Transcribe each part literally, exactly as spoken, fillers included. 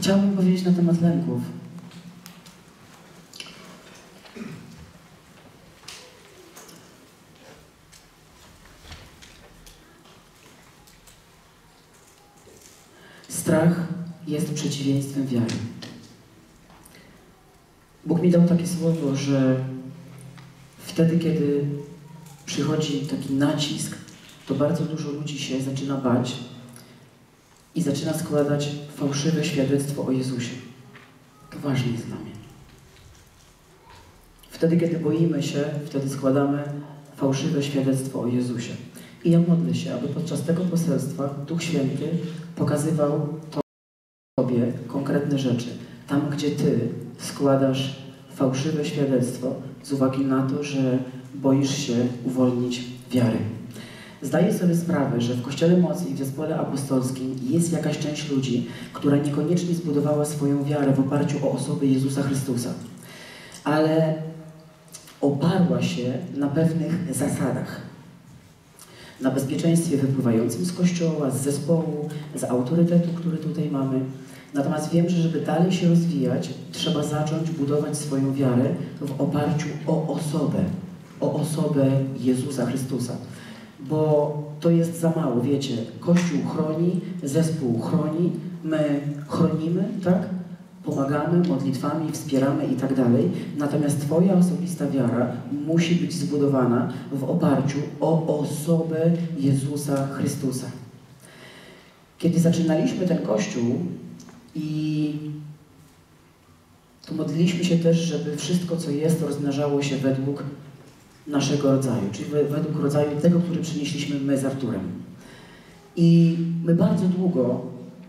Chciałbym powiedzieć na temat lęków. Strach jest przeciwieństwem wiary. Bóg mi dał takie słowo, że wtedy, kiedy przychodzi taki nacisk, to bardzo dużo ludzi się zaczyna bać i zaczyna składać fałszywe świadectwo o Jezusie. To ważne jest dla mnie. Wtedy, kiedy boimy się, wtedy składamy fałszywe świadectwo o Jezusie. I ja modlę się, aby podczas tego poselstwa Duch Święty pokazywał Tobie konkretne rzeczy. Tam, gdzie Ty składasz fałszywe świadectwo z uwagi na to, że boisz się uwolnić wiary. Zdaję sobie sprawę, że w Kościele Mocy i w Zespole Apostolskim jest jakaś część ludzi, która niekoniecznie zbudowała swoją wiarę w oparciu o osobę Jezusa Chrystusa, ale oparła się na pewnych zasadach. Na bezpieczeństwie wypływającym z Kościoła, z zespołu, z autorytetu, który tutaj mamy. Natomiast wiem, że żeby dalej się rozwijać, trzeba zacząć budować swoją wiarę w oparciu o osobę, o osobę Jezusa Chrystusa. Bo to jest za mało, wiecie, Kościół chroni, zespół chroni, my chronimy, tak? Pomagamy modlitwami, wspieramy i tak dalej. Natomiast Twoja osobista wiara musi być zbudowana w oparciu o osobę Jezusa Chrystusa. Kiedy zaczynaliśmy ten Kościół i to modliliśmy się też, żeby wszystko, co jest, rozmnażało się według naszego rodzaju, czyli według rodzaju tego, który przynieśliśmy my z Arturem. I my bardzo długo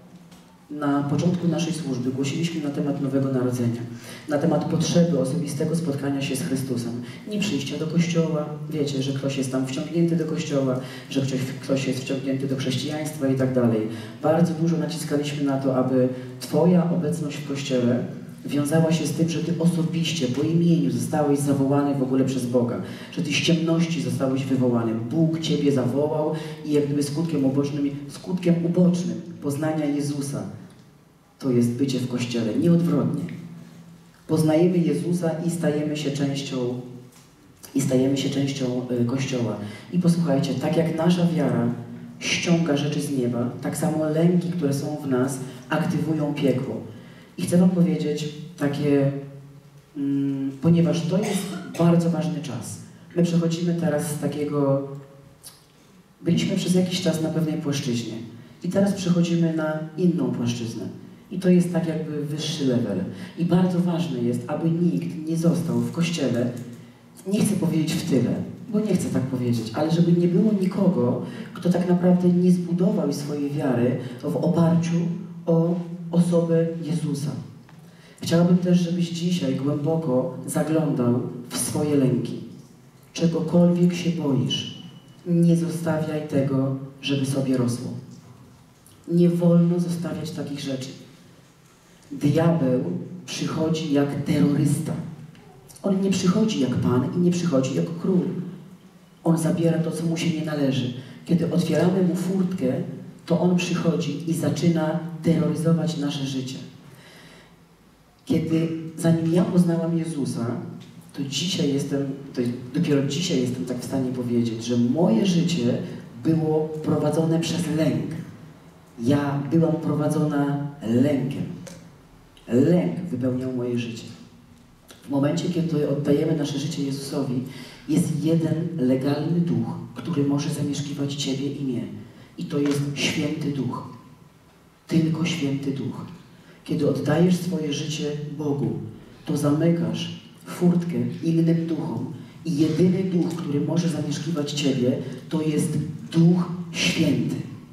na początku naszej służby głosiliśmy na temat Nowego Narodzenia, na temat potrzeby osobistego spotkania się z Chrystusem. Nie przyjścia do Kościoła, wiecie, że ktoś jest tam wciągnięty do Kościoła, że ktoś, ktoś jest wciągnięty do chrześcijaństwa i tak dalej. Bardzo dużo naciskaliśmy na to, aby Twoja obecność w Kościele wiązała się z tym, że Ty osobiście, po imieniu zostałeś zawołany w ogóle przez Boga, że Ty z ciemności zostałeś wywołany. Bóg Ciebie zawołał i jak gdyby skutkiem ubocznym, skutkiem ubocznym poznania Jezusa to jest bycie w Kościele, nieodwrotnie. Poznajemy Jezusa i stajemy się częścią, i stajemy się częścią Kościoła. I posłuchajcie, tak jak nasza wiara ściąga rzeczy z nieba, tak samo lęki, które są w nas, aktywują piekło. I chcę Wam powiedzieć takie, mm, ponieważ to jest bardzo ważny czas. My przechodzimy teraz z takiego, byliśmy przez jakiś czas na pewnej płaszczyźnie i teraz przechodzimy na inną płaszczyznę. I to jest tak jakby wyższy level. I bardzo ważne jest, aby nikt nie został w Kościele, nie chcę powiedzieć w tyle, bo nie chcę tak powiedzieć, ale żeby nie było nikogo, kto tak naprawdę nie zbudował swojej wiary w oparciu o osobę Jezusa. Chciałabym też, żebyś dzisiaj głęboko zaglądał w swoje lęki. Czegokolwiek się boisz, nie zostawiaj tego, żeby sobie rosło. Nie wolno zostawiać takich rzeczy. Diabeł przychodzi jak terrorysta. On nie przychodzi jak Pan i nie przychodzi jako król. On zabiera to, co mu się nie należy. Kiedy otwieramy mu furtkę, to on przychodzi i zaczyna terroryzować nasze życie. Kiedy, zanim ja poznałam Jezusa, to dzisiaj jestem, to dopiero dzisiaj jestem tak w stanie powiedzieć, że moje życie było prowadzone przez lęk. Ja byłam prowadzona lękiem. Lęk wypełniał moje życie. W momencie, kiedy oddajemy nasze życie Jezusowi, jest jeden legalny duch, który może zamieszkiwać Ciebie i mnie. I to jest Święty Duch. Tylko Święty Duch. Kiedy oddajesz swoje życie Bogu, to zamykasz furtkę innym duchom. I jedyny duch, który może zamieszkiwać Ciebie, to jest Duch Święty.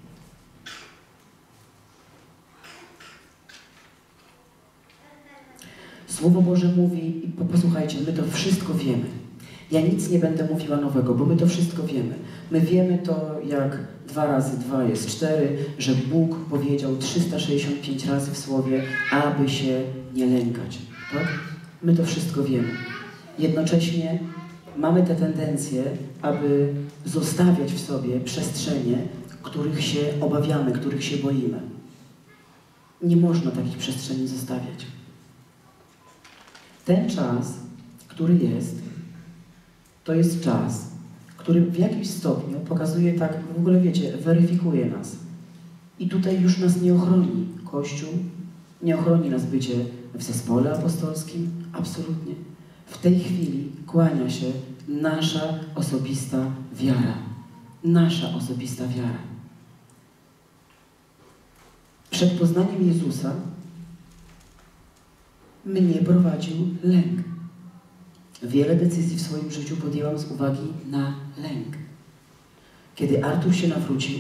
Słowo Boże mówi, i posłuchajcie, my to wszystko wiemy. Ja nic nie będę mówiła nowego, bo my to wszystko wiemy. My wiemy to, jak dwa razy dwa jest cztery, że Bóg powiedział trzysta sześćdziesiąt pięć razy w Słowie, aby się nie lękać. Tak? My to wszystko wiemy. Jednocześnie mamy tę tendencję, aby zostawiać w sobie przestrzenie, których się obawiamy, których się boimy. Nie można takich przestrzeni zostawiać. Ten czas, który jest, to jest czas, który w jakimś stopniu pokazuje tak, w ogóle wiecie, weryfikuje nas. I tutaj już nas nie ochroni Kościół, nie ochroni nas bycie w zespole apostolskim, absolutnie. W tej chwili kłania się nasza osobista wiara. Nasza osobista wiara. Przed poznaniem Jezusa mnie prowadził lęk. Wiele decyzji w swoim życiu podjęłam z uwagi na lęk. Kiedy Artur się nawrócił,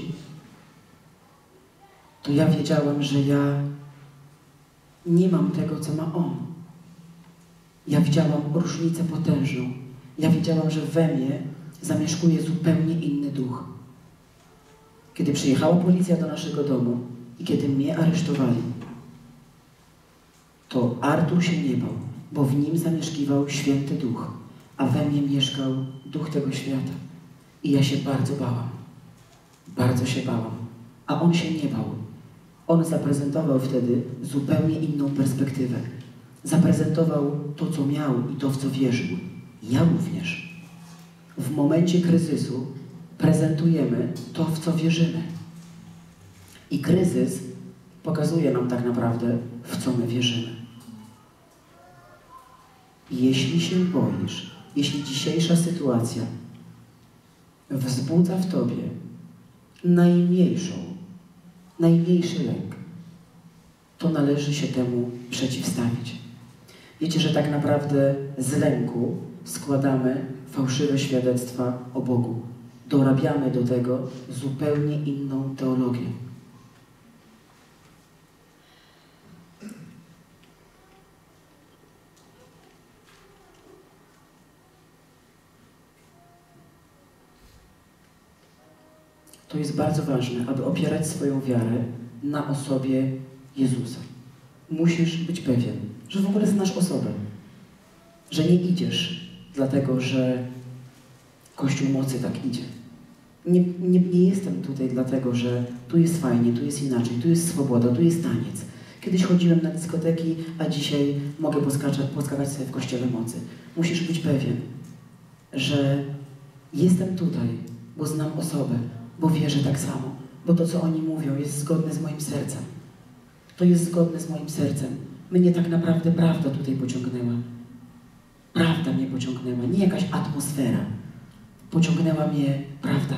to ja wiedziałam, że ja nie mam tego, co ma on. Ja widziałam różnicę potężną. Ja wiedziałam, że we mnie zamieszkuje zupełnie inny duch. Kiedy przyjechała policja do naszego domu i kiedy mnie aresztowali, to Artur się nie bał, bo w nim zamieszkiwał święty duch, a we mnie mieszkał duch tego świata. I ja się bardzo bałam. Bardzo się bałam. A on się nie bał. On zaprezentował wtedy zupełnie inną perspektywę. Zaprezentował to, co miał i to, w co wierzył. Ja również. W momencie kryzysu prezentujemy to, w co wierzymy. I kryzys pokazuje nam tak naprawdę, w co my wierzymy. Jeśli się boisz, jeśli dzisiejsza sytuacja wzbudza w tobie najmniejszą, najmniejszy lęk, to należy się temu przeciwstawić. Wiecie, że tak naprawdę z lęku składamy fałszywe świadectwa o Bogu. Dorabiamy do tego zupełnie inną teologię. To jest bardzo ważne, aby opierać swoją wiarę na osobie Jezusa. Musisz być pewien, że w ogóle znasz osobę. Że nie idziesz dlatego, że Kościół mocy tak idzie. Nie, nie, nie jestem tutaj dlatego, że tu jest fajnie, tu jest inaczej, tu jest swoboda, tu jest taniec. Kiedyś chodziłem na dyskoteki, a dzisiaj mogę poskakać, poskakać sobie w Kościele mocy. Musisz być pewien, że jestem tutaj, bo znam osobę, bo wierzę tak samo, bo to, co oni mówią, jest zgodne z moim sercem. To jest zgodne z moim sercem. Mnie tak naprawdę prawda tutaj pociągnęła. Prawda mnie pociągnęła, nie jakaś atmosfera. Pociągnęła mnie prawda.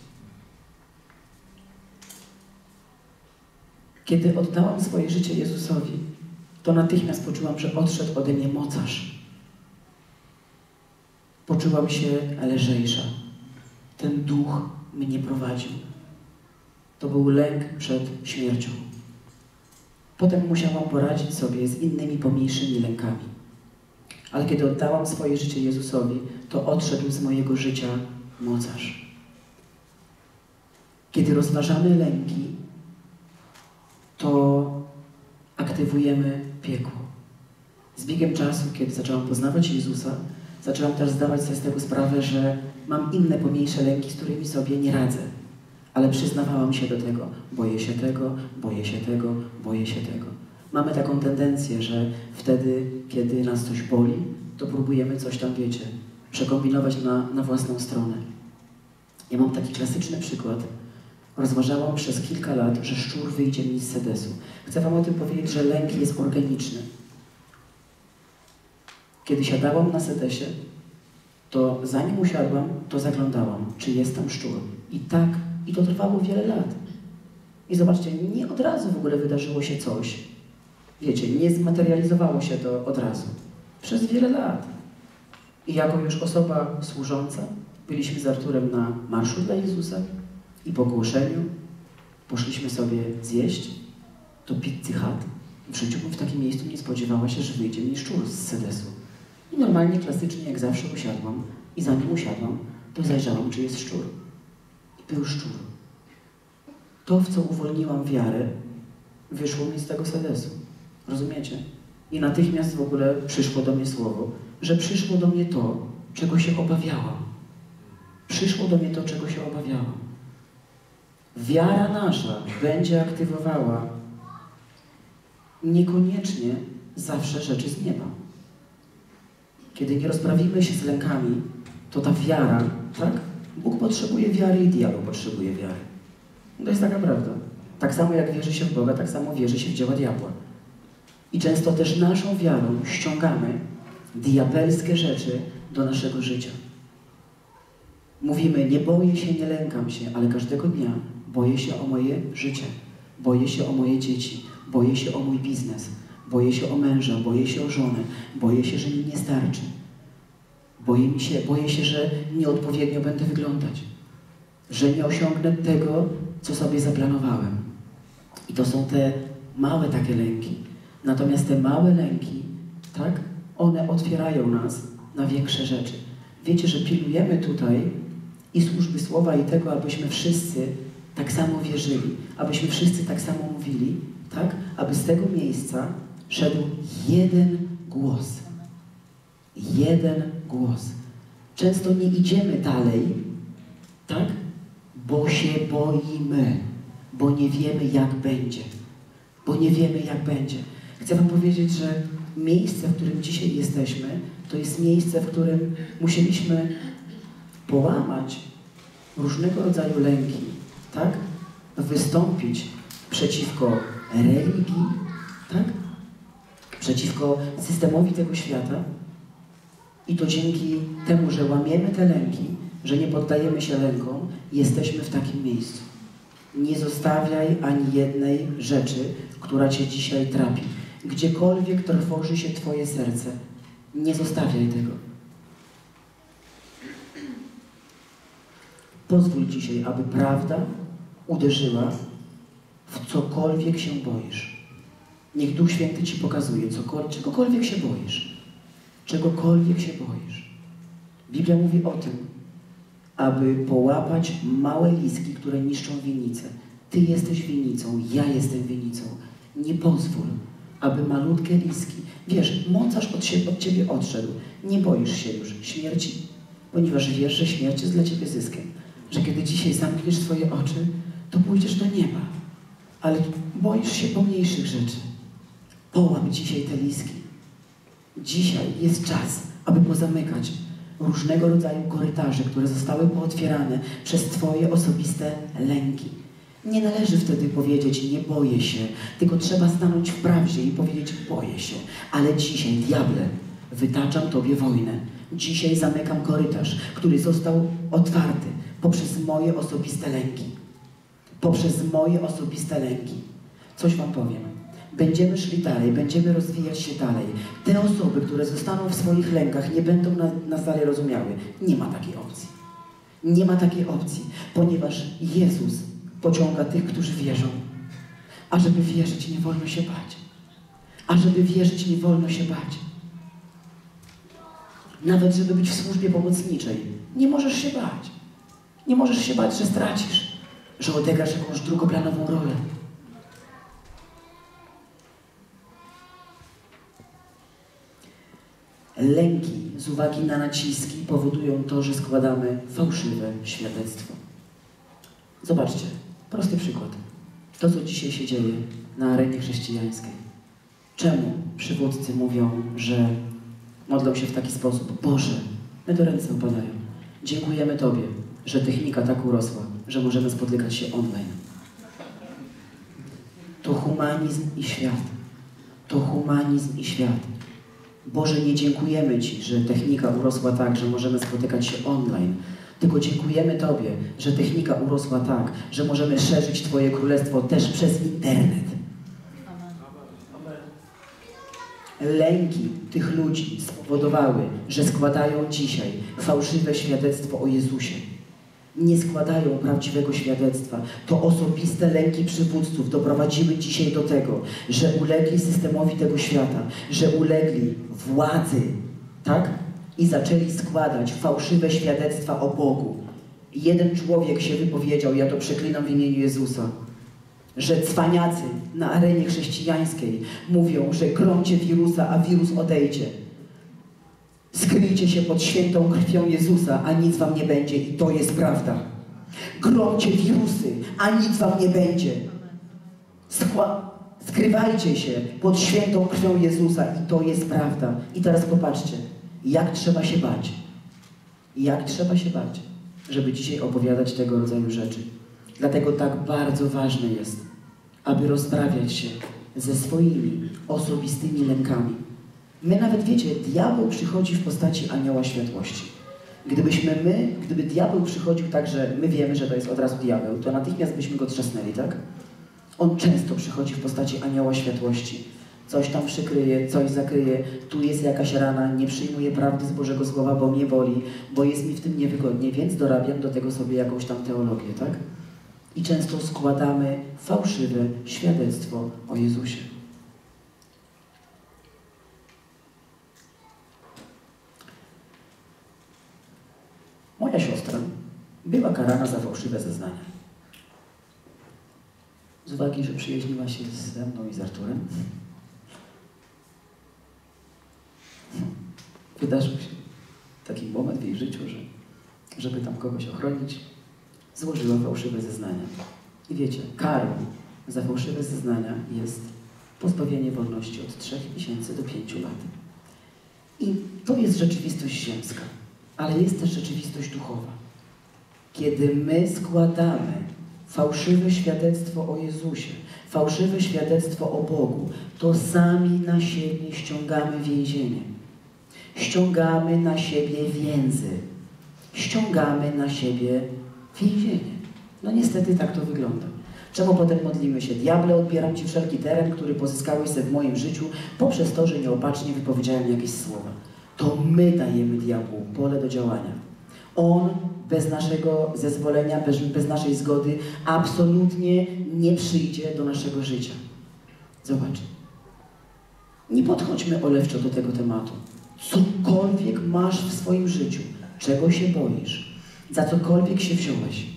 Kiedy oddałam swoje życie Jezusowi, to natychmiast poczułam, że odszedł ode mnie mocarz. Poczułam się lżejsza. Ten duch mnie prowadził. To był lęk przed śmiercią. Potem musiałam poradzić sobie z innymi pomniejszymi lękami. Ale kiedy oddałam swoje życie Jezusowi, to odszedł z mojego życia mocarz. Kiedy rozważamy lęki, to aktywujemy piekło. Z biegiem czasu, kiedy zaczęłam poznawać Jezusa, zaczęłam też zdawać sobie z tego sprawę, że mam inne pomniejsze lęki, z którymi sobie nie radzę. Ale przyznawałam się do tego. Boję się tego, boję się tego, boję się tego. Mamy taką tendencję, że wtedy, kiedy nas coś boli, to próbujemy coś tam, wiecie, przekombinować na, na własną stronę. Ja mam taki klasyczny przykład. Rozważałam przez kilka lat, że szczur wyjdzie mi z sedesu. Chcę wam o tym powiedzieć, że lęk jest organiczny. Kiedy siadałam na sedesie, to zanim usiadłam, to zaglądałam, czy jest tam szczur. I tak, i to trwało wiele lat. I zobaczcie, nie od razu w ogóle wydarzyło się coś. Wiecie, nie zmaterializowało się to od razu. Przez wiele lat. I jako już osoba służąca, byliśmy z Arturem na marszu dla Jezusa i po głoszeniu poszliśmy sobie zjeść do Pizzy Hut. W życiu bym w takim miejscu nie spodziewała się, że wyjdzie mi szczur z sedesu. I normalnie, klasycznie, jak zawsze usiadłam i zanim usiadłam, to zajrzałam, czy jest szczur. I był szczur. To, w co uwolniłam wiarę, wyszło mi z tego sedesu. Rozumiecie? I natychmiast w ogóle przyszło do mnie słowo, że przyszło do mnie to, czego się obawiałam. Przyszło do mnie to, czego się obawiałam. Wiara nasza będzie aktywowała niekoniecznie zawsze rzeczy z nieba. Kiedy nie rozprawimy się z lękami, to ta wiara, tak? Bóg potrzebuje wiary i diabeł potrzebuje wiary. To jest taka prawda. Tak samo jak wierzy się w Boga, tak samo wierzy się w dzieła diabła. I często też naszą wiarą ściągamy diabelskie rzeczy do naszego życia. Mówimy, nie boję się, nie lękam się, ale każdego dnia boję się o moje życie, boję się o moje dzieci, boję się o mój biznes, boję się o męża, boję się o żonę, boję się, że mi nie starczy. Boję, mi się, boję się, że nieodpowiednio będę wyglądać, że nie osiągnę tego, co sobie zaplanowałem. I to są te małe takie lęki. Natomiast te małe lęki, tak, one otwierają nas na większe rzeczy. Wiecie, że pilnujemy tutaj i służby słowa, i tego, abyśmy wszyscy tak samo wierzyli, abyśmy wszyscy tak samo mówili, tak, aby z tego miejsca szedł jeden głos. Jeden głos. Często nie idziemy dalej, tak, bo się boimy, bo nie wiemy, jak będzie. Bo nie wiemy, jak będzie. Chcę wam powiedzieć, że miejsce, w którym dzisiaj jesteśmy, to jest miejsce, w którym musieliśmy połamać różnego rodzaju lęki, tak? Wystąpić przeciwko religii, tak? Przeciwko systemowi tego świata. I to dzięki temu, że łamiemy te lęki, że nie poddajemy się lękom, jesteśmy w takim miejscu. Nie zostawiaj ani jednej rzeczy, która cię dzisiaj trapi. Gdziekolwiek trwoży się twoje serce, nie zostawiaj tego. Pozwól dzisiaj, aby prawda uderzyła w cokolwiek się boisz. Niech Duch Święty ci pokazuje, cokolwiek, czegokolwiek się boisz. Czegokolwiek się boisz. Biblia mówi o tym, aby połapać małe listki, które niszczą winnicę. Ty jesteś winnicą, ja jestem winnicą. Nie pozwól, aby malutkie listki... Wiesz, mocarz od, siebie, od ciebie odszedł. Nie boisz się już śmierci, ponieważ wiesz, że śmierć jest dla ciebie zyskiem. Że kiedy dzisiaj zamkniesz swoje oczy, to pójdziesz do nieba. Ale boisz się pomniejszych rzeczy. Połap dzisiaj te listki. Dzisiaj jest czas, aby pozamykać różnego rodzaju korytarze, które zostały pootwierane przez twoje osobiste lęki. Nie należy wtedy powiedzieć, nie boję się, tylko trzeba stanąć w prawdzie i powiedzieć, boję się. Ale dzisiaj, diable, wytaczam tobie wojnę. Dzisiaj zamykam korytarz, który został otwarty poprzez moje osobiste lęki. Poprzez moje osobiste lęki. Coś wam powiem. Będziemy szli dalej, będziemy rozwijać się dalej. Te osoby, które zostaną w swoich lękach, nie będą nas dalej rozumiały. Nie ma takiej opcji. Nie ma takiej opcji, ponieważ Jezus pociąga tych, którzy wierzą. A żeby wierzyć, nie wolno się bać. A żeby wierzyć, nie wolno się bać. Nawet żeby być w służbie pomocniczej, nie możesz się bać. Nie możesz się bać, że stracisz, że odegrasz jakąś drugoplanową rolę. Lęki z uwagi na naciski powodują to, że składamy fałszywe świadectwo. Zobaczcie, prosty przykład. To, co dzisiaj się dzieje na arenie chrześcijańskiej. Czemu przywódcy mówią, że modlą się w taki sposób? Boże, my do ręce upadają. Dziękujemy Tobie, że technika tak urosła, że możemy spotykać się online. To humanizm i świat. To humanizm i świat. Boże, nie dziękujemy Ci, że technika urosła tak, że możemy spotykać się online. Tylko dziękujemy Tobie, że technika urosła tak, że możemy szerzyć Twoje królestwo też przez internet. Lęki tych ludzi spowodowały, że składają dzisiaj fałszywe świadectwo o Jezusie. Nie składają prawdziwego świadectwa. To osobiste lęki przywódców doprowadziły dzisiaj do tego, że ulegli systemowi tego świata, że ulegli władzy, tak? I zaczęli składać fałszywe świadectwa o Bogu. Jeden człowiek się wypowiedział, ja to przeklinam w imieniu Jezusa, że cwaniacy na arenie chrześcijańskiej mówią, że gromcie wirusa, a wirus odejdzie. Skryjcie się pod świętą krwią Jezusa, a nic wam nie będzie. I to jest prawda. Gromcie wirusy, a nic wam nie będzie. Skła Skrywajcie się pod świętą krwią Jezusa i to jest prawda. I teraz popatrzcie, jak trzeba się bać. Jak trzeba się bać, żeby dzisiaj opowiadać tego rodzaju rzeczy. Dlatego tak bardzo ważne jest, aby rozprawiać się ze swoimi osobistymi lękami. My nawet, wiecie, diabeł przychodzi w postaci anioła światłości. Gdybyśmy my, gdyby diabeł przychodził tak, że my wiemy, że to jest od razu diabeł, to natychmiast byśmy go trzasnęli, tak? On często przychodzi w postaci anioła światłości. Coś tam przykryje, coś zakryje, tu jest jakaś rana, nie przyjmuję prawdy z Bożego Słowa, bo mnie boli, bo jest mi w tym niewygodnie, więc dorabiam do tego sobie jakąś tam teologię, tak? I często składamy fałszywe świadectwo o Jezusie. Moja siostra była karana za fałszywe zeznania. Z uwagi, że przyjaźniła się ze mną i z Arturem, wydarzył się taki moment w jej życiu, że żeby tam kogoś ochronić, złożyła fałszywe zeznania. I wiecie, karą za fałszywe zeznania jest pozbawienie wolności od trzech miesięcy do pięciu lat. I to jest rzeczywistość ziemska, ale jest też rzeczywistość duchowa. Kiedy my składamy fałszywe świadectwo o Jezusie, fałszywe świadectwo o Bogu, to sami na siebie ściągamy więzienie. Ściągamy na siebie więzy. Ściągamy na siebie więzienie. No niestety tak to wygląda. Czemu potem modlimy się? Diable, odbieram Ci wszelki teren, który pozyskałeś sobie w moim życiu poprzez to, że nieopatrznie wypowiedziałem jakieś słowa. To my dajemy diabłu pole do działania. On bez naszego zezwolenia, bez, bez naszej zgody absolutnie nie przyjdzie do naszego życia. Zobacz. Nie podchodźmy olewczo do tego tematu. Cokolwiek masz w swoim życiu, czego się boisz, za cokolwiek się wziąłeś.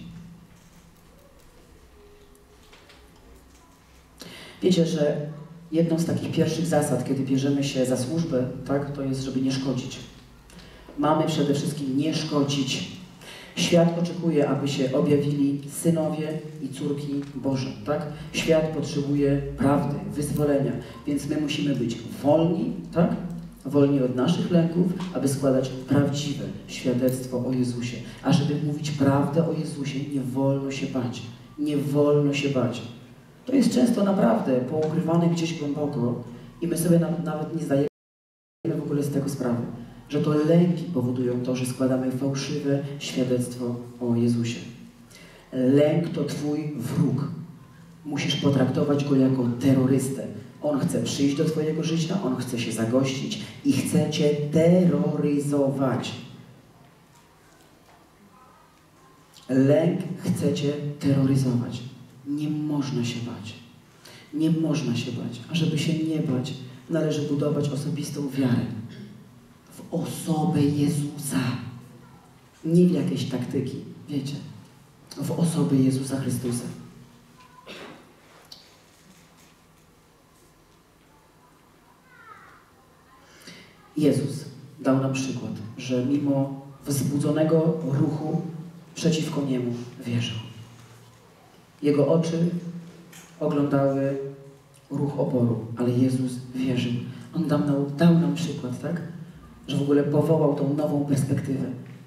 Wiecie, że jedną z takich pierwszych zasad, kiedy bierzemy się za służbę, tak, to jest, żeby nie szkodzić. Mamy przede wszystkim nie szkodzić. Świat oczekuje, aby się objawili synowie i córki Boże, tak? Świat potrzebuje prawdy, wyzwolenia, więc my musimy być wolni, tak? Wolni od naszych lęków, aby składać prawdziwe świadectwo o Jezusie. A żeby mówić prawdę o Jezusie, nie wolno się bać. Nie wolno się bać. To jest często naprawdę poukrywane gdzieś głęboko i my sobie nawet nie zdajemy w ogóle z tego sprawy, że to lęki powodują to, że składamy fałszywe świadectwo o Jezusie. Lęk to Twój wróg. Musisz potraktować go jako terrorystę. On chce przyjść do Twojego życia, on chce się zagościć i chce Cię terroryzować. Lęk chce Cię terroryzować. Nie można się bać. Nie można się bać. A żeby się nie bać, należy budować osobistą wiarę w osobę Jezusa. Nie w jakieś taktyki, wiecie. W osobę Jezusa Chrystusa. Jezus dał nam przykład, że mimo wzbudzonego ruchu przeciwko Niemu wierzył. Jego oczy oglądały ruch oporu, ale Jezus wierzył. On dał nam, dał nam przykład, tak? Że w ogóle powołał tą nową perspektywę.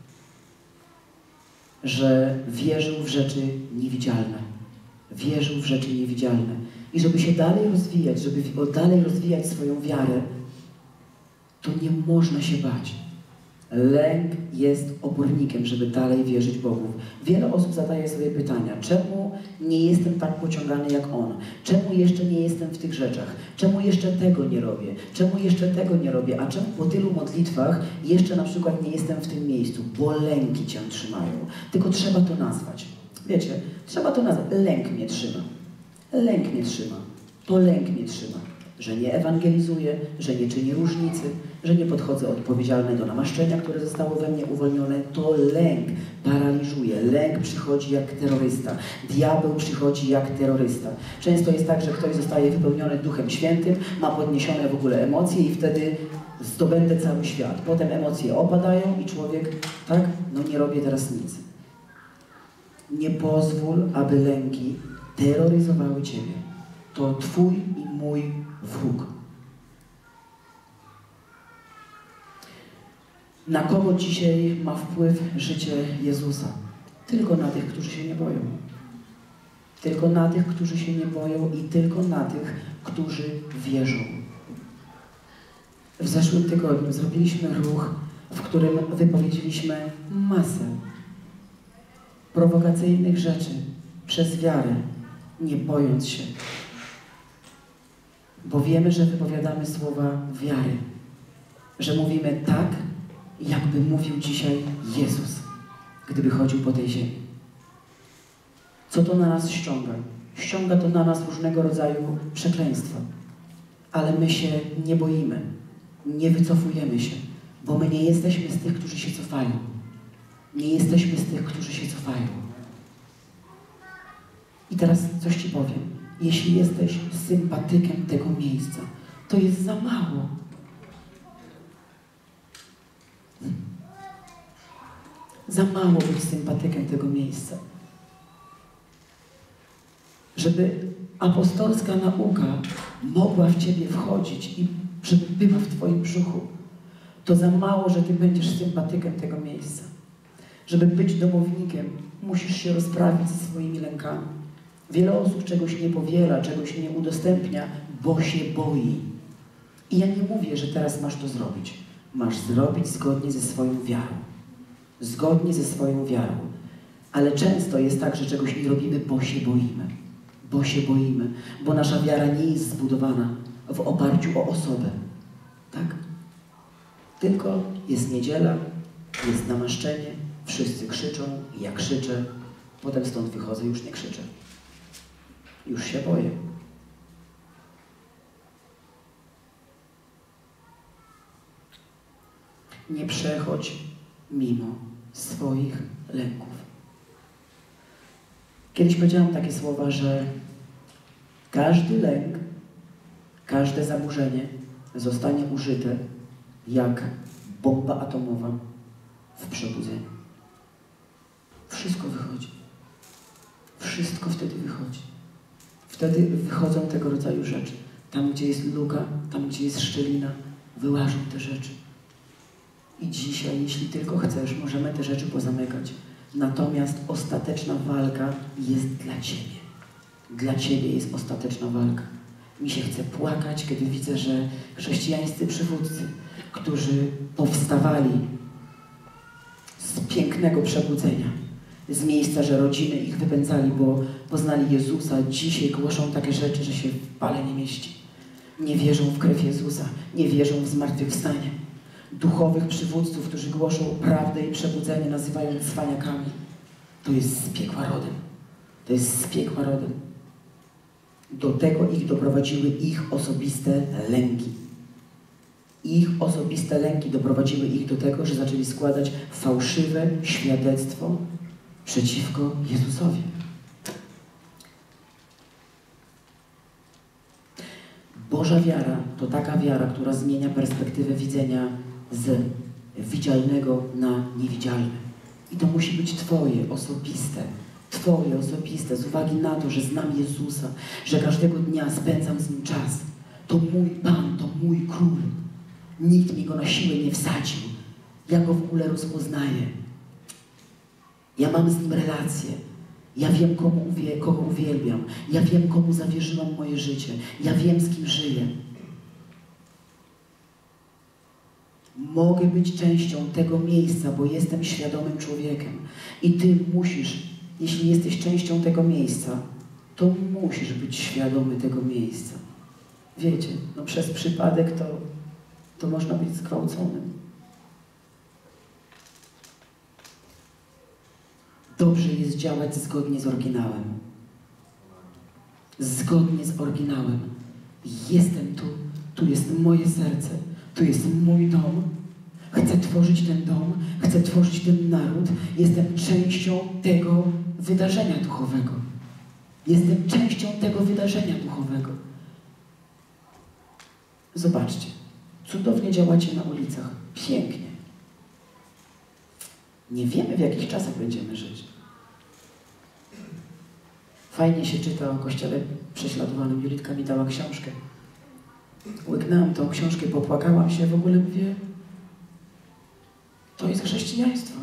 Że wierzył w rzeczy niewidzialne. Wierzył w rzeczy niewidzialne. I żeby się dalej rozwijać, żeby dalej rozwijać swoją wiarę, to nie można się bać. Lęk jest opornikiem, żeby dalej wierzyć Bogu. Wiele osób zadaje sobie pytania, czemu nie jestem tak pociągany jak On? Czemu jeszcze nie jestem w tych rzeczach? Czemu jeszcze tego nie robię? Czemu jeszcze tego nie robię? A czemu po tylu modlitwach jeszcze na przykład nie jestem w tym miejscu? Bo lęki Cię trzymają. Tylko trzeba to nazwać. Wiecie, trzeba to nazwać. Lęk mnie trzyma. Lęk mnie trzyma. To lęk mnie trzyma. Że nie ewangelizuję, że nie czynię różnicy, że nie podchodzę odpowiedzialnie do namaszczenia, które zostało we mnie uwolnione. To lęk paraliżuje. Lęk przychodzi jak terrorysta. Diabeł przychodzi jak terrorysta. Często jest tak, że ktoś zostaje wypełniony Duchem Świętym, ma podniesione w ogóle emocje i wtedy zdobędę cały świat. Potem emocje opadają i człowiek, tak, no nie robię teraz nic. Nie pozwól, aby lęki terroryzowały Ciebie. To Twój i mój wróg. Na kogo dzisiaj ma wpływ życie Jezusa? Tylko na tych, którzy się nie boją. Tylko na tych, którzy się nie boją i tylko na tych, którzy wierzą. W zeszłym tygodniu zrobiliśmy ruch, w którym wypowiedzieliśmy masę prowokacyjnych rzeczy przez wiarę, nie bojąc się. Bo wiemy, że wypowiadamy słowa wiary. Że mówimy tak, jakby mówił dzisiaj Jezus, gdyby chodził po tej ziemi. Co to na nas ściąga? Ściąga to na nas różnego rodzaju przekleństwa. Ale my się nie boimy. Nie wycofujemy się. Bo my nie jesteśmy z tych, którzy się cofają. Nie jesteśmy z tych, którzy się cofają. I teraz coś Ci powiem. Jeśli jesteś sympatykiem tego miejsca, to jest za mało. Za mało być sympatykiem tego miejsca. Żeby apostolska nauka mogła w Ciebie wchodzić i żeby była w Twoim brzuchu, to za mało, że Ty będziesz sympatykiem tego miejsca. Żeby być domownikiem, musisz się rozprawić ze swoimi lękami. Wiele osób czegoś nie powiela, czegoś nie udostępnia, bo się boi. I ja nie mówię, że teraz masz to zrobić. Masz zrobić zgodnie ze swoją wiarą. Zgodnie ze swoją wiarą. Ale często jest tak, że czegoś nie robimy, bo się boimy. Bo się boimy. Bo nasza wiara nie jest zbudowana w oparciu o osobę. Tak? Tylko jest niedziela, jest namaszczenie, wszyscy krzyczą i ja krzyczę. Potem stąd wychodzę, już nie krzyczę. Już się boję. Nie przechodź mimo swoich lęków. Kiedyś powiedziałam takie słowa, że każdy lęk, każde zaburzenie zostanie użyte jak bomba atomowa w przebudzeniu. Wszystko wychodzi. Wszystko wtedy wychodzi. Wtedy wychodzą tego rodzaju rzeczy. Tam, gdzie jest luka, tam, gdzie jest szczelina, wyłażą te rzeczy. I dzisiaj, jeśli tylko chcesz, możemy te rzeczy pozamykać. Natomiast ostateczna walka jest dla Ciebie. Dla Ciebie jest ostateczna walka. Mi się chce płakać, kiedy widzę, że chrześcijańscy przywódcy, którzy powstawali z pięknego przebudzenia, z miejsca, że rodziny ich wypędzali, bo poznali Jezusa, dzisiaj głoszą takie rzeczy, że się w pale nie mieści. Nie wierzą w krew Jezusa, nie wierzą w zmartwychwstanie. Duchowych przywódców, którzy głoszą prawdę i przebudzenie, nazywają cwaniakami. To jest z piekła rodem. To jest z piekła rodem. Do tego ich doprowadziły ich osobiste lęki. Ich osobiste lęki doprowadziły ich do tego, że zaczęli składać fałszywe świadectwo przeciwko Jezusowi. Boża wiara to taka wiara, która zmienia perspektywę widzenia z widzialnego na niewidzialne. I to musi być Twoje osobiste. Twoje osobiste, z uwagi na to, że znam Jezusa, że każdego dnia spędzam z Nim czas. To mój Pan, to mój Król. Nikt mi Go na siłę nie wsadził. Ja Go w ogóle rozpoznaję. Ja mam z Nim relację. Ja wiem, komu uwie, kogo uwielbiam. Ja wiem, komu zawierzyłam moje życie. Ja wiem, z kim żyję. Mogę być częścią tego miejsca, bo jestem świadomym człowiekiem. I Ty musisz, jeśli jesteś częścią tego miejsca, to musisz być świadomy tego miejsca. Wiecie, no przez przypadek to, to można być zgwałconym. Dobrze jest działać zgodnie z oryginałem. Zgodnie z oryginałem. Jestem tu, tu jest moje serce, tu jest mój dom. Chcę tworzyć ten dom, chcę tworzyć ten naród. Jestem częścią tego wydarzenia duchowego. Jestem częścią tego wydarzenia duchowego. Zobaczcie, cudownie działacie na ulicach. Pięknie. Nie wiemy, w jakich czasach będziemy żyć. Fajnie się czyta o Kościele prześladowanym. Julitka mi dała książkę Łyknęłam tą książkę, popłakałam się, w ogóle mówię, to jest chrześcijaństwo.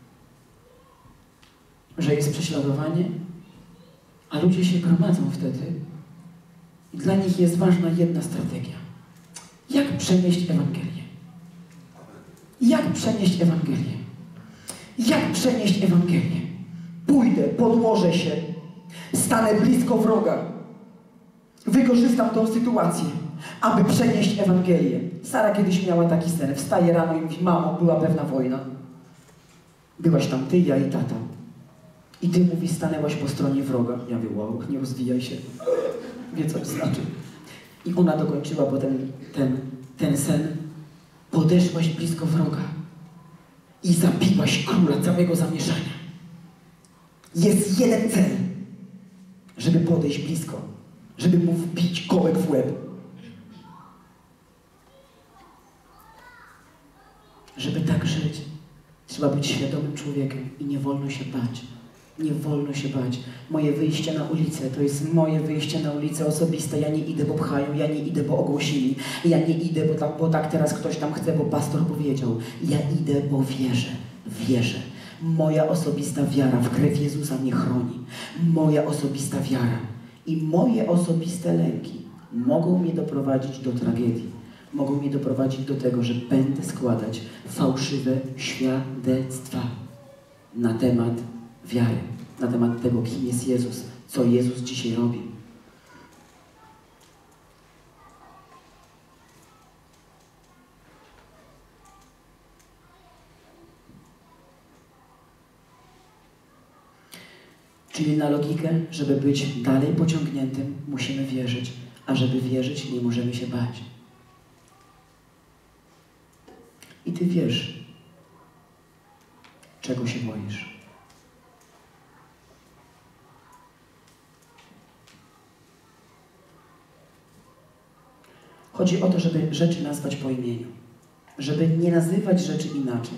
Że jest prześladowanie, a ludzie się gromadzą wtedy i dla nich jest ważna jedna strategia. Jak przenieść Ewangelię? Jak przenieść Ewangelię? Jak przenieść Ewangelię? Pójdę, podłożę się, stanę blisko wroga, wykorzystam tą sytuację, aby przenieść Ewangelię. Sara kiedyś miała taki sen. Wstaje rano i mówi, mamo, była pewna wojna. Byłaś tam ty, ja i tata. I ty, mówi, stanęłaś po stronie wroga. Ja mówię, wow, nie rozwijaj się. Wie, co to znaczy. I ona dokończyła potem ten, ten sen. Podeszłaś blisko wroga i zabiłaś króla całego zamieszania. Jest jeden cel, żeby podejść blisko, żeby mu wbić kołek w łeb. Żeby tak żyć, trzeba być świadomym człowiekiem i nie wolno się bać. Nie wolno się bać. Moje wyjście na ulicę to jest moje wyjście na ulicę osobiste. Ja nie idę, bo pchają, ja nie idę, bo ogłosili. Ja nie idę, bo tak, bo tak teraz ktoś tam chce, bo pastor powiedział. Ja idę, bo wierzę. Wierzę. Moja osobista wiara w krew Jezusa mnie chroni. Moja osobista wiara i moje osobiste lęki mogą mnie doprowadzić do tragedii. Mogą mnie doprowadzić do tego, że będę składać fałszywe świadectwa na temat wiary, na temat tego, kim jest Jezus, co Jezus dzisiaj robi. Czyli na logikę, żeby być dalej pociągniętym, musimy wierzyć, a żeby wierzyć, nie możemy się bać. I ty wiesz, czego się boisz. Chodzi o to, żeby rzeczy nazwać po imieniu. Żeby nie nazywać rzeczy inaczej.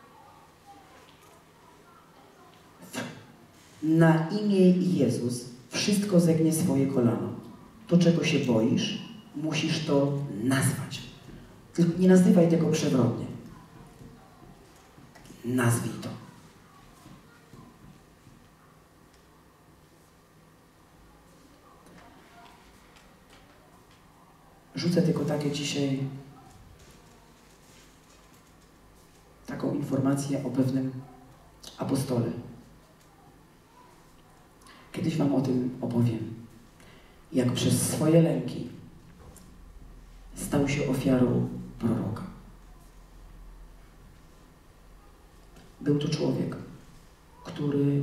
Na imię Jezus wszystko zegnie swoje kolano. To, czego się boisz, musisz to nazwać. Tylko nie nazywaj tego przewrotnie. Nazwij to. Rzucę tylko takie dzisiaj taką informację o pewnym apostole. Kiedyś wam o tym opowiem. Jak przez swoje lęki stał się ofiarą proroka. Był to człowiek, który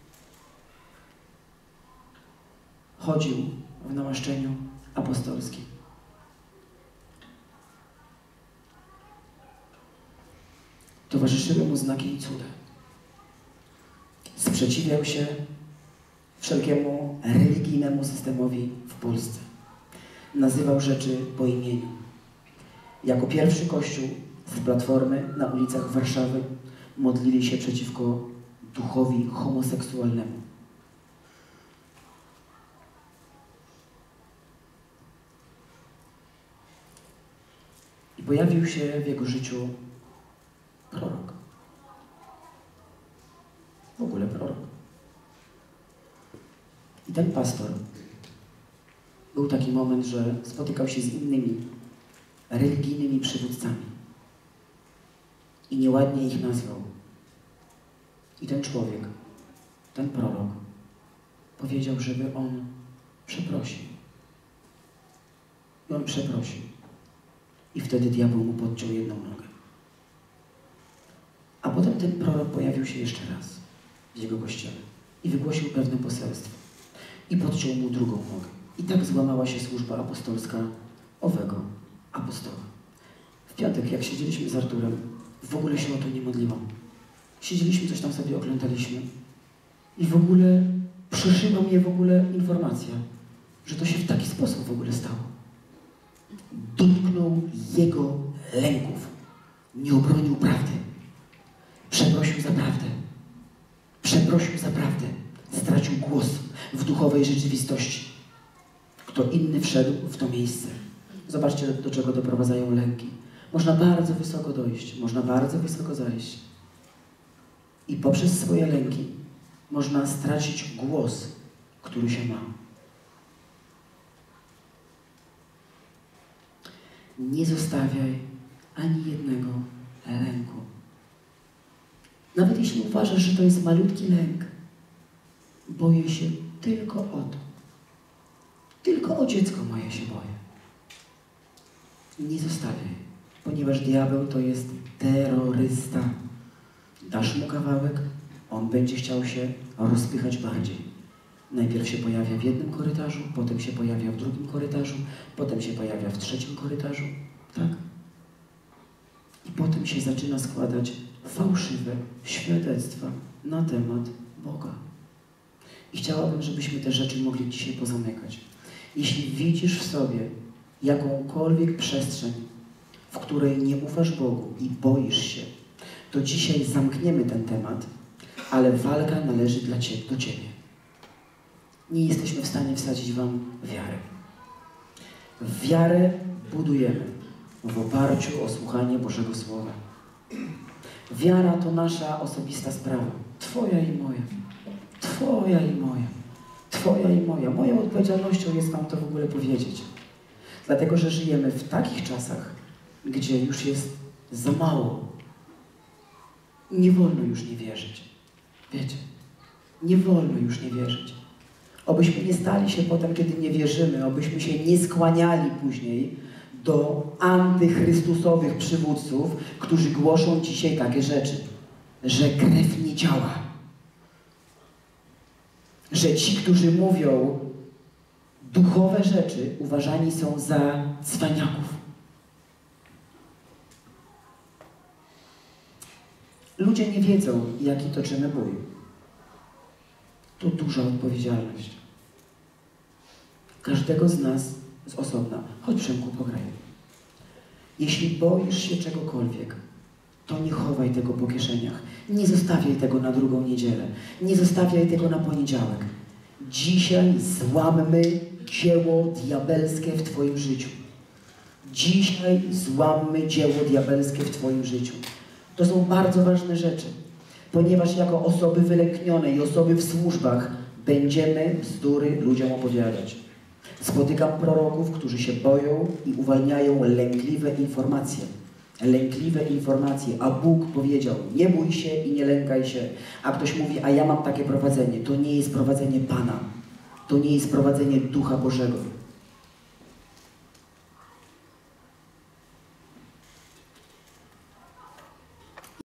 chodził w namaszczeniu apostolskim. Towarzyszyły mu znaki i cuda. Sprzeciwiał się wszelkiemu religijnemu systemowi w Polsce. Nazywał rzeczy po imieniu. Jako pierwszy kościół z Platformy na ulicach Warszawy modlili się przeciwko duchowi homoseksualnemu. I pojawił się w jego życiu prorok. W ogóle prorok. I ten pastor, był taki moment, że spotykał się z innymi religijnymi przywódcami i nieładnie ich nazwał. I ten człowiek, ten prorok powiedział, żeby on przeprosił. I on przeprosił. I wtedy diabeł mu podciął jedną nogę. A potem ten prorok pojawił się jeszcze raz w jego kościele i wygłosił pewne poselstwo. I podciął mu drugą nogę. I tak złamała się służba apostolska owego apostoła. W piątek, jak siedzieliśmy z Arturem, w ogóle się o to nie modliłam. Siedzieliśmy, coś tam sobie oglądaliśmy i w ogóle przeszyła mnie w ogóle informacja, że to się w taki sposób w ogóle stało. Dotknął jego lęków. Nie obronił prawdy. Przeprosił za prawdę. Przeprosił za prawdę. Stracił głos w duchowej rzeczywistości. Kto inny wszedł w to miejsce Zobaczcie, do czego doprowadzają lęki. Można bardzo wysoko dojść, można bardzo wysoko zajść. I poprzez swoje lęki można stracić głos, który się ma. Nie zostawiaj ani jednego lęku. Nawet jeśli uważasz, że to jest malutki lęk, boję się tylko o to. Tylko o dziecko moje się boję. Nie zostawiaj, ponieważ diabeł to jest terrorysta. Dasz mu kawałek, on będzie chciał się rozpychać bardziej. Najpierw się pojawia w jednym korytarzu, potem się pojawia w drugim korytarzu, potem się pojawia w trzecim korytarzu, tak? I potem się zaczyna składać fałszywe świadectwa na temat Boga. I chciałabym, żebyśmy te rzeczy mogli dzisiaj pozamykać. Jeśli widzisz w sobie jakąkolwiek przestrzeń, w której nie ufasz Bogu i boisz się, to dzisiaj zamkniemy ten temat, ale walka należy dla cie, do Ciebie. Nie jesteśmy w stanie wsadzić Wam wiary. Wiarę budujemy w oparciu o słuchanie Bożego Słowa. Wiara to nasza osobista sprawa. Twoja i moja. Twoja i moja. Twoja i moja. Moją odpowiedzialnością jest Wam to w ogóle powiedzieć. Dlatego, że żyjemy w takich czasach, gdzie już jest za mało. Nie wolno już nie wierzyć. Wiecie? Nie wolno już nie wierzyć. Obyśmy nie stali się potem, kiedy nie wierzymy, obyśmy się nie skłaniali później do antychrystusowych przywódców, którzy głoszą dzisiaj takie rzeczy, że krew nie działa. Że ci, którzy mówią duchowe rzeczy, uważani są za cwaniaków. Ludzie nie wiedzą, jaki toczymy bój. To duża odpowiedzialność. Każdego z nas z osobna. Chodź, Przemku, pograj. Jeśli boisz się czegokolwiek, to nie chowaj tego po kieszeniach. Nie zostawiaj tego na drugą niedzielę. Nie zostawiaj tego na poniedziałek. Dzisiaj złammy dzieło diabelskie w Twoim życiu. Dzisiaj złammy dzieło diabelskie w Twoim życiu. To są bardzo ważne rzeczy, ponieważ jako osoby wylęknione i osoby w służbach będziemy bzdury ludziom opowiadać. Spotykam proroków, którzy się boją i uwalniają lękliwe informacje. Lękliwe informacje, a Bóg powiedział, nie bój się i nie lękaj się. A ktoś mówi, a ja mam takie prowadzenie. To nie jest prowadzenie Pana. To nie jest prowadzenie Ducha Bożego.